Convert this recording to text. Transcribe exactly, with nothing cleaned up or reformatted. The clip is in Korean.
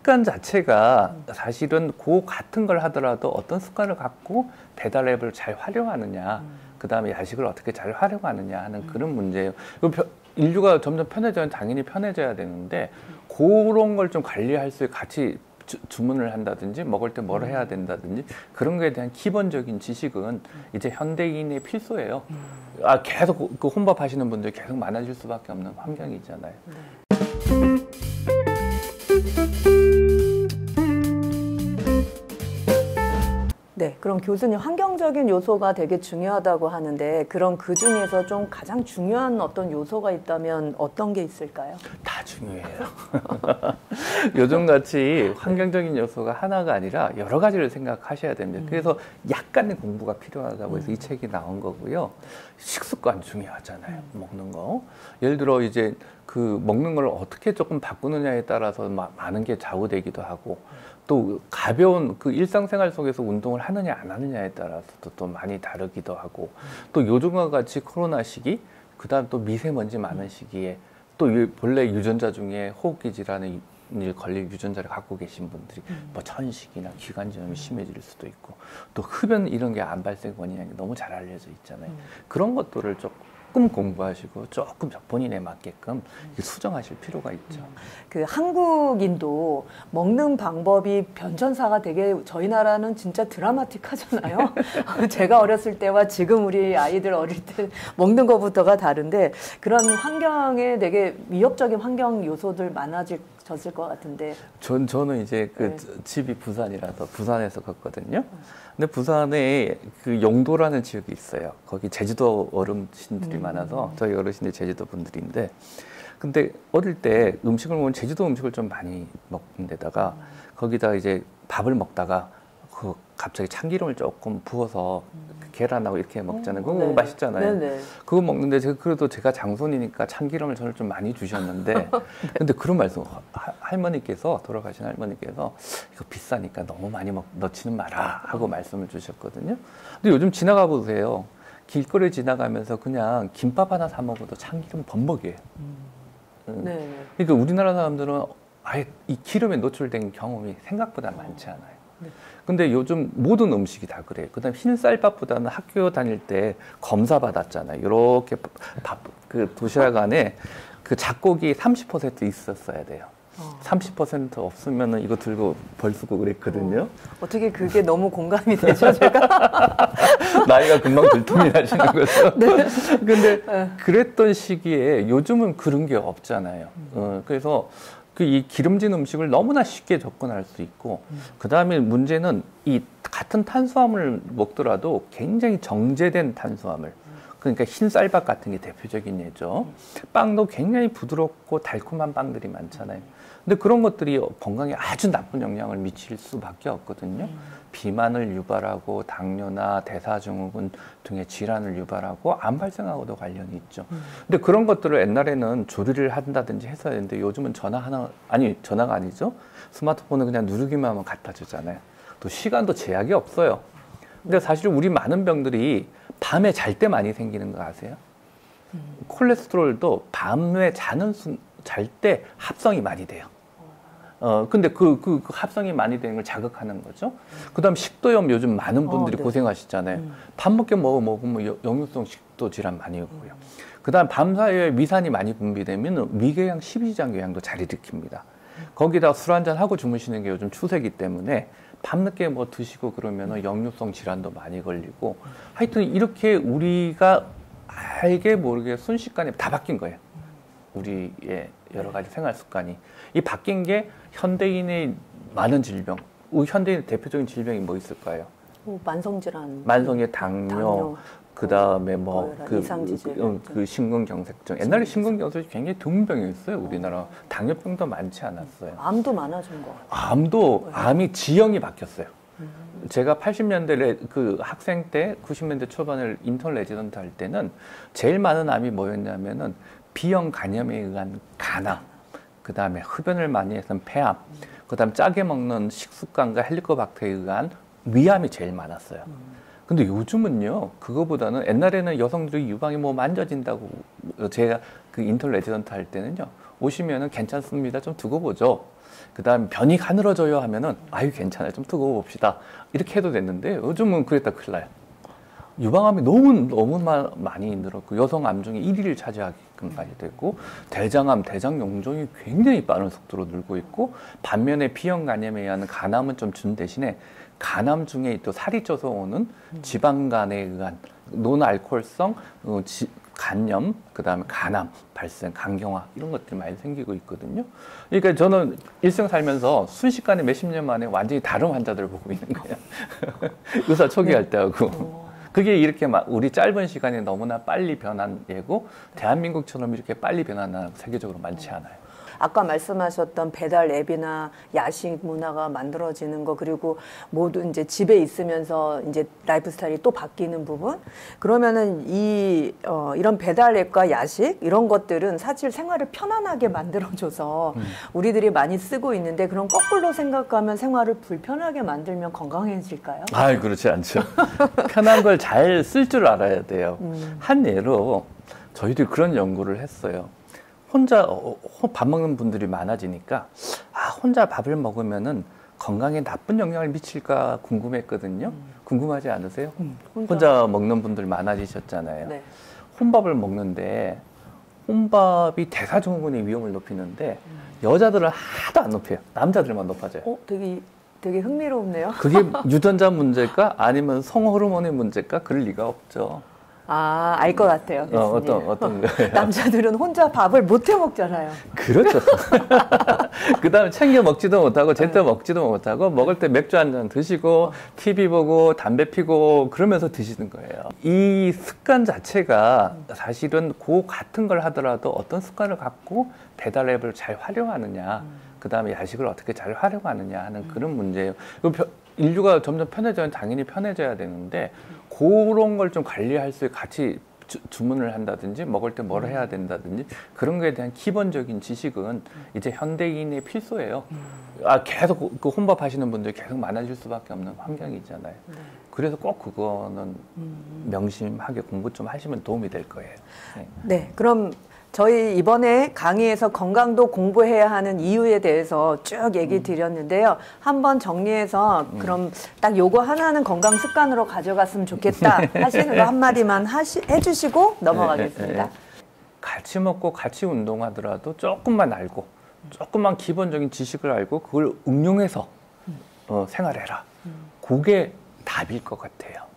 습관 자체가 사실은 그 같은 걸 하더라도 어떤 습관을 갖고 배달 앱을 잘 활용하느냐, 음. 그 다음에 야식을 어떻게 잘 활용하느냐 하는 음. 그런 문제예요. 인류가 점점 편해져야 당연히 편해져야 되는데 그런 걸 좀 관리할 수 있게 같이 주, 주문을 한다든지 먹을 때 뭘 해야 된다든지 그런 거에 대한 기본적인 지식은 이제 현대인의 필수예요. 아, 계속 그 혼밥 하시는 분들이 계속 많아질 수밖에 없는 환경이잖아요. 네. 네, 그럼 교수님 환경적인 요소가 되게 중요하다고 하는데 그럼 그 중에서 좀 가장 중요한 어떤 요소가 있다면 어떤 게 있을까요? 다 중요해요. 요즘같이 환경적인 요소가 하나가 아니라 여러 가지를 생각하셔야 됩니다. 음. 그래서 약간의 공부가 필요하다고 해서 음. 이 책이 나온 거고요. 식습관 중요하잖아요. 음. 먹는 거. 예를 들어 이제 그 먹는 걸 어떻게 조금 바꾸느냐에 따라서 마, 많은 게 좌우되기도 하고 또 가벼운 그 일상생활 속에서 운동을 하느냐 안 하느냐에 따라서도 또 많이 다르기도 하고 또 요즘과 같이 코로나 시기 그 다음 또 미세먼지 많은 시기에 또 유, 본래 유전자 중에 호흡기 질환에 걸릴 유전자를 갖고 계신 분들이 음. 뭐 천식이나 기관지염이 심해질 수도 있고 또 흡연 이런 게 암 발생 원인이 너무 잘 알려져 있잖아요. 음. 그런 것들을 조금 공부하시고 조금 본인에 맞게끔 수정하실 필요가 있죠. 그 한국인도 먹는 방법이 변천사가 되게 저희 나라는 진짜 드라마틱하잖아요. 제가 어렸을 때와 지금 우리 아이들 어릴 때 먹는 것부터가 다른데 그런 환경에 되게 위협적인 환경 요소들 많아질 졌을 것 같은데. 전 저는 이제 그 네. 집이 부산이라서 부산에서 컸거든요. 근데 부산에 그 영도라는 지역이 있어요. 거기 제주도 어르신들이 음. 많아서 저희 어르신들이 제주도 분들인데, 근데 어릴 때 음식을 먹으면 제주도 음식을 좀 많이 먹는 데다가 음. 거기다 이제 밥을 먹다가 그 갑자기 참기름을 조금 부어서 음. 계란하고 이렇게 먹잖아요. 그거 네. 맛있잖아요. 네네. 그거 먹는데 제가 그래도 제가 장손이니까 참기름을 저를 좀 많이 주셨는데 네. 근데 그런 말씀 하, 할머니께서 돌아가신 할머니께서 이거 비싸니까 너무 많이 먹, 넣지는 마라 하고 음. 말씀을 주셨거든요. 근데 요즘 지나가 보세요. 길거리 지나가면서 그냥 김밥 하나 사 먹어도 참기름 범벅이에요. 음. 음. 네. 그러니까 우리나라 사람들은 아예 이 기름에 노출된 경험이 생각보다 많지 않아요. 네. 근데 요즘 모든 음식이 다 그래요. 그 다음에 흰 쌀밥보다는 학교 다닐 때 검사 받았잖아요. 이렇게 밥, 그 도시락 안에 그 잡곡이 삼십 퍼센트 있었어야 돼요. 어. 삼십 퍼센트 없으면은 이거 들고 벌 쓰고 그랬거든요. 어. 어떻게 그게 너무 공감이 되죠, 제가? 나이가 금방 들통이 나시는 거죠. 네. 근데 네. 그랬던 시기에 요즘은 그런 게 없잖아요. 음. 어, 그래서 그 이 기름진 음식을 너무나 쉽게 접근할 수 있고 음. 그 다음에 문제는 이 같은 탄수화물을 먹더라도 굉장히 정제된 탄수화물 그러니까 흰 쌀밥 같은 게 대표적인 예죠. 빵도 굉장히 부드럽고 달콤한 빵들이 많잖아요. 근데 그런 것들이 건강에 아주 나쁜 영향을 미칠 수밖에 없거든요. 음. 비만을 유발하고 당뇨나 대사증후군 등의 질환을 유발하고 암 발생하고도 관련이 있죠. 음. 근데 그런 것들을 옛날에는 조리를 한다든지 했어야 했는데 요즘은 전화 하나, 아니 전화가 아니죠. 스마트폰을 그냥 누르기만 하면 갖다 주잖아요. 또 시간도 제약이 없어요. 근데 사실 우리 많은 병들이 밤에 잘 때 많이 생기는 거 아세요? 음. 콜레스테롤도 밤에 자는 잘 때 합성이 많이 돼요. 어, 근데 그, 그, 그 합성이 많이 되는 걸 자극하는 거죠. 음. 그 다음 식도염 요즘 많은 분들이 어, 네. 고생하시잖아요. 음. 밥 먹게 먹어 먹으면 역류성 식도 질환 많이 오고요. 음. 그 다음 밤 사이에 위산이 많이 분비되면 위궤양, 십이지장궤양도 잘 일으킵니다. 음. 거기다 술 한잔 하고 주무시는 게 요즘 추세이기 때문에 밤늦게 뭐 드시고 그러면 역류성 질환도 많이 걸리고 하여튼 이렇게 우리가 알게 모르게 순식간에 다 바뀐 거예요. 우리의 여러 가지 생활 습관이. 이 바뀐 게 현대인의 많은 질병, 현대인의 대표적인 질병이 뭐 있을까요? 뭐 만성질환. 만성의 당뇨, 당뇨. 그 다음에 뭐 그 그, 그 심근경색증. 옛날에 심근경색이 굉장히 드문 병이었어요. 우리나라 당뇨병도 많지 않았어요. 암도 많아진 거. 암도 암이 지형이 바뀌었어요. 음. 제가 팔십 년대 그 학생 때 구십 년대 초반에 인턴 레지던트 할 때는 제일 많은 암이 뭐였냐면은 B형 간염에 의한 간암, 그 다음에 흡연을 많이 해서 폐암, 음. 그 다음 짜게 먹는 식습관과 헬리코박터에 의한 위암이 제일 많았어요. 음. 근데 요즘은요, 그거보다는 옛날에는 여성들이 유방이 뭐 만져진다고 제가 그 인턴 레지던트 할 때는요, 오시면은 괜찮습니다. 좀 두고 보죠. 그 다음 변이 가늘어져요 하면은 아유 괜찮아요. 좀 두고 봅시다. 이렇게 해도 됐는데 요즘은 그랬다 큰일 나요. 유방암이 너무 너무 마, 많이 늘었고 여성 암 중에 일 위를 차지하게끔까지 됐고 대장암, 대장용종이 굉장히 빠른 속도로 늘고 있고 반면에 B형 간염에 의한 간암은 좀 준 대신에 간암 중에 또 살이 쪄서 오는 지방간에 의한 논알코올성 어, 지, 간염, 그 다음에 간암 발생, 간경화 이런 것들이 많이 생기고 있거든요. 그러니까 저는 일생 살면서 순식간에 몇십 년 만에 완전히 다른 환자들을 보고 있는 거예요. 의사 초기할 네. 때하고. 그게 이렇게 막 우리 짧은 시간에 너무나 빨리 변한 예고 대한민국처럼 이렇게 빨리 변하는 세계적으로 많지 않아요. 아까 말씀하셨던 배달 앱이나 야식 문화가 만들어지는 거 그리고 모두 이제 집에 있으면서 이제 라이프 스타일이 또 바뀌는 부분 그러면은 이 어, 이런 배달 앱과 야식 이런 것들은 사실 생활을 편안하게 만들어줘서 음. 우리들이 많이 쓰고 있는데 그럼 거꾸로 생각하면 생활을 불편하게 만들면 건강해질까요? 아, 그렇지 않죠. 편한 걸 잘 쓸 줄 알아야 돼요. 음. 한 예로 저희도 그런 연구를 했어요. 혼자 밥 먹는 분들이 많아지니까 아 혼자 밥을 먹으면은 건강에 나쁜 영향을 미칠까 궁금했거든요. 음. 궁금하지 않으세요? 음, 혼자. 혼자 먹는 분들 많아지셨잖아요. 네. 혼밥을 먹는데 혼밥이 대사증후군의 위험을 높이는데 음. 여자들은 하나도 안 높여요. 남자들만 높아져요. 어, 되게 되게 흥미롭네요. 그게 유전자 문제일까 아니면 성호르몬의 문제일까? 그럴 리가 없죠. 아, 알 것 같아요. 어, 어떤, 어떤 거예요? 남자들은 혼자 밥을 못 해 먹잖아요. 그렇죠. 그 다음에 챙겨 먹지도 못하고, 제때 네. 먹지도 못하고, 먹을 때 맥주 한 잔 드시고, 어. 티비 보고, 담배 피고, 그러면서 드시는 거예요. 이 습관 자체가 사실은 그 같은 걸 하더라도 어떤 습관을 갖고 배달 앱을 잘 활용하느냐, 음. 그 다음에 야식을 어떻게 잘 활용하느냐 하는 음. 그런 문제예요. 인류가 점점 편해져야 당연히 편해져야 되는데 그런 걸 좀 관리할 수 있게 같이 주, 주문을 한다든지 먹을 때 뭘 해야 된다든지 그런 거에 대한 기본적인 지식은 이제 현대인의 필수예요. 아 계속 그 혼밥 하시는 분들이 계속 많아질 수밖에 없는 환경이 있잖아요. 그래서 꼭 그거는 명심하게 공부 좀 하시면 도움이 될 거예요. 네, 네 그럼 저희 이번에 강의에서 건강도 공부해야 하는 이유에 대해서 쭉 얘기 드렸는데요. 한번 정리해서 그럼 딱 요거 하나는 건강 습관으로 가져갔으면 좋겠다 하시는 거 한마디만 하시, 해주시고 넘어가겠습니다. 네, 네, 네. 같이 먹고 같이 운동하더라도 조금만 알고 조금만 기본적인 지식을 알고 그걸 응용해서 어, 생활해라. 그게 답일 것 같아요.